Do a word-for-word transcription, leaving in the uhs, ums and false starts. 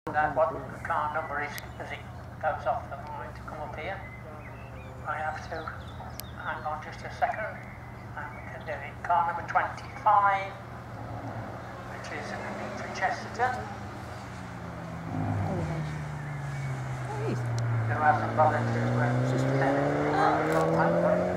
That what the car number is as it goes off the line to come up here. I have to hang on just a second and we can do it. Car number twenty-five, which is Anita Chesterton. Who hasn't bothered to uh,